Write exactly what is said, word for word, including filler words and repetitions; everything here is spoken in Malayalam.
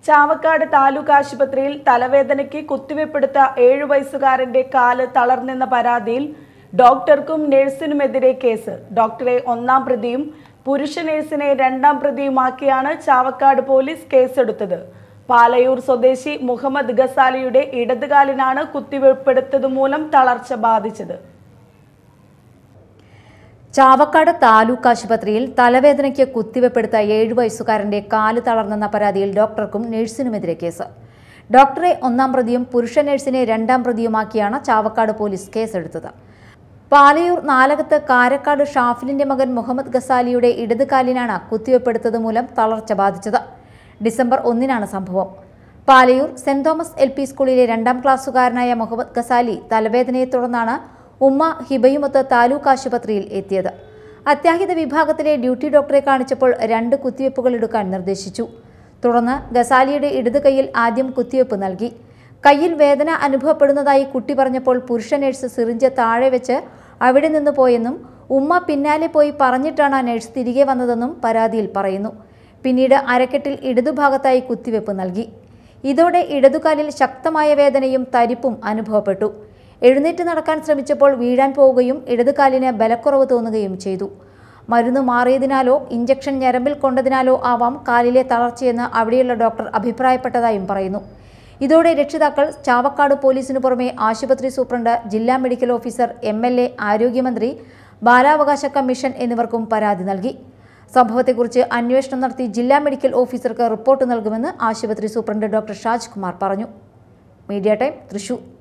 ചാവക്കാട് താലൂക്ക് ആശുപത്രിയിൽ തലവേദനയ്ക്ക് കുത്തിവെപ്പെടുത്ത ഏഴു വയസ്സുകാരന്റെ കാല് തളർന്നെന്ന പരാതിയിൽ ഡോക്ടർക്കും നഴ്സിനുമെതിരെ കേസ്. ഡോക്ടറെ ഒന്നാം പ്രതിയും പുരുഷ നഴ്സിനെ രണ്ടാം പ്രതിയുമാക്കിയാണ് ചാവക്കാട് പോലീസ് കേസെടുത്തത്. പാലയൂർ സ്വദേശി മുഹമ്മദ് ഗസാലിയുടെ ഇടതുകാലിനാണ് കുത്തിവെപ്പെടുത്തത് മൂലം തളർച്ച ബാധിച്ചത്. ചാവക്കാട് താലൂക്ക് ആശുപത്രിയിൽ തലവേദനയ്ക്ക് കുത്തിവെപ്പെടുത്ത ഏഴു വയസ്സുകാരന്റെ കാല് തളർന്നെന്ന പരാതിയിൽ ഡോക്ടർക്കും നഴ്സിനുമെതിരെ കേസ്. ഡോക്ടറെ ഒന്നാം പ്രതിയും പുരുഷ നഴ്സിനെ രണ്ടാം പ്രതിയുമാക്കിയാണ് ചാവക്കാട് പോലീസ് കേസെടുത്തത്. പാലയൂർ നാലകത്ത് കാരക്കാട് ഷാഫിലിന്റെ മകൻ മുഹമ്മദ് ഗസാലിയുടെ ഇടതുകാലിനാണ് കുത്തിവെപ്പെടുത്തത് മൂലം തളർച്ച ബാധിച്ചത്. ഡിസംബർ ഒന്നിനാണ് സംഭവം. Palayur Saint Thomas L P സ്കൂളിലെ രണ്ടാം ക്ലാസ്സുകാരനായ മുഹമ്മദ് ഗസാലി തലവേദനയെ തുടർന്നാണ് ഉമ്മ ഹിബയുമൊത്ത് താലൂക്ക് ആശുപത്രിയിൽ എത്തിയത്. അത്യാഹിത വിഭാഗത്തിലെ ഡ്യൂട്ടി ഡോക്ടറെ കാണിച്ചപ്പോൾ രണ്ട് കുത്തിവയ്പ്പുകൾ എടുക്കാൻ നിർദ്ദേശിച്ചു. തുടർന്ന് ഗസാലിയുടെ ഇടത് കൈയിൽ ആദ്യം കുത്തിവയ്പ് നൽകി. കയ്യിൽ വേദന അനുഭവപ്പെടുന്നതായി കുട്ടി പറഞ്ഞപ്പോൾ പുരുഷ നഴ്സ് സിറിഞ്ച് താഴെ വെച്ച് അവിടെ നിന്ന് പോയെന്നും ഉമ്മ പിന്നാലെ പോയി പറഞ്ഞിട്ടാണ് നഴ്സ് തിരികെ വന്നതെന്നും പരാതിയിൽ പറയുന്നു. പിന്നീട് അരക്കെട്ടിൽ ഇടതുഭാഗത്തായി കുത്തിവയ്പ് നൽകി. ഇതോടെ ഇടതുകാലിൽ ശക്തമായ വേദനയും തരിപ്പും അനുഭവപ്പെട്ടു. എഴുന്നേറ്റ് നടക്കാൻ ശ്രമിച്ചപ്പോൾ വീഴാൻ പോവുകയും ഇടതുകാലിന് ബലക്കുറവ് തോന്നുകയും ചെയ്തു. മരുന്ന് മാറിയതിനാലോ ഇഞ്ചക്ഷൻ ഞരമ്പിൽ കൊണ്ടതിനാലോ ആവാം കാലിലെ തളർച്ചയെന്ന് അവിടെയുള്ള ഡോക്ടർ അഭിപ്രായപ്പെട്ടതായും പറയുന്നു. ഇതോടെ രക്ഷിതാക്കൾ ചാവക്കാട് പോലീസിനു പുറമെ ആശുപത്രി സൂപ്രണ്ട്, ജില്ലാ medical officer, M L A, ആരോഗ്യമന്ത്രി, ബാലാവകാശ കമ്മീഷൻ എന്നിവർക്കും പരാതി നൽകി. സംഭവത്തെക്കുറിച്ച് അന്വേഷണം നടത്തി ജില്ലാ മെഡിക്കൽ ഓഫീസർക്ക് റിപ്പോർട്ട് നൽകുമെന്ന് ആശുപത്രി സൂപ്രണ്ട് ഡോക്ടർ ഷാജ് കുമാർ പറഞ്ഞു. Media time, Thrissur.